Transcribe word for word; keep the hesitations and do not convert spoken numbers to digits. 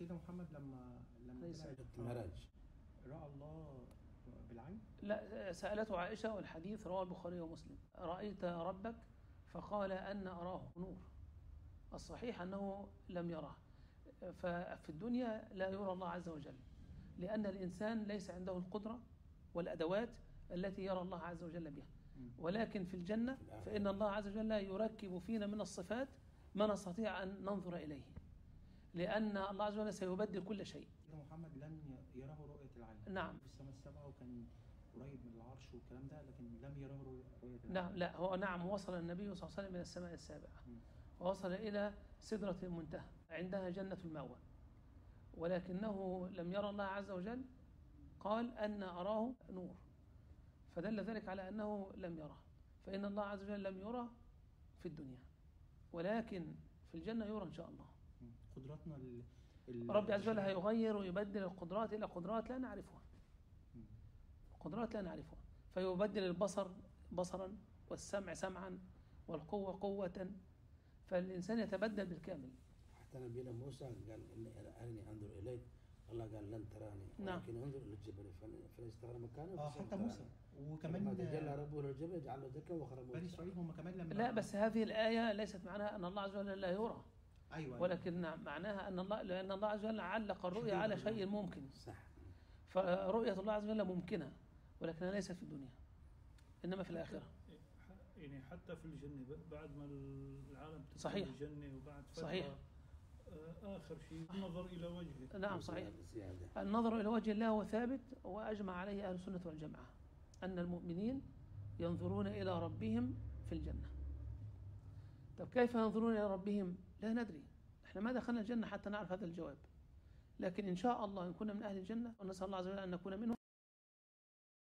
سيدنا محمد لما لما ليس طلع المعراج رأى الله بالعين؟ لا، سألته عائشة والحديث رواه البخاري ومسلم: رأيت ربك؟ فقال أن أراه نور. الصحيح أنه لم يراه. ففي الدنيا لا يرى الله عز وجل، لأن الإنسان ليس عنده القدرة والأدوات التي يرى الله عز وجل بها. ولكن في الجنة فإن الله عز وجل يركب فينا من الصفات ما نستطيع أن ننظر إليه، لأن الله عز وجل سيبدل كل شيء. سيدنا محمد لم يره رؤية العين. نعم. في السماء السبعة وكان قريب من العرش والكلام ده، لكن لم يره رؤية العين. نعم، لا هو نعم وصل النبي صلى الله عليه وسلم إلى السماء السابعة، ووصل إلى سدرة المنتهى عندها جنة المأوى، ولكنه لم يرى الله عز وجل. قال أن أراه نور، فدل ذلك على أنه لم يره. فإن الله عز وجل لم يرى في الدنيا، ولكن في الجنة يرى إن شاء الله. قدراتنا ال... ال... رب عز وجل هيغير ويبدل القدرات إلى قدرات لا نعرفها، قدرات لا نعرفها، فيبدل البصر بصرا والسمع سمعا والقوة قوة، فالإنسان يتبدل بالكامل. حتى نبينا موسى قال إني أرني أنظر إليك، الله قال لن تراني نعم. ولكن انظر إلى الجبل فإن استقر مكانه. اه حتى موسى وكمان لما تجلى ربه للجبل يجعل له دكا وخر موسى. بني إسرائيل هم كمان لما لا، بس هذه الآية ليست معناها أن الله عز وجل لا يرى. أيوة. ولكن معناها أن الله لأن الله عز وجل علق الرؤية على شيء ممكن. صح. فرؤية الله عز وجل ممكنة، ولكنها ليست في الدنيا، إنما في الآخرة. يعني حتى في الجنة بعد ما العالم تدخل صحيح. الجنة وبعد فترة صحيح. آخر شيء النظر إلى وجهه. نعم صحيح. النظر إلى وجه الله هو ثابت، وأجمع عليه أهل السنة والجماعة أن المؤمنين ينظرون إلى ربهم في الجنة. طب كيف ينظرون إلى ربهم؟ لا ندري، احنا ما دخلنا الجنة حتى نعرف هذا الجواب، لكن إن شاء الله إن كنا من أهل الجنة ونسأل الله عز وجل أن نكون منهم.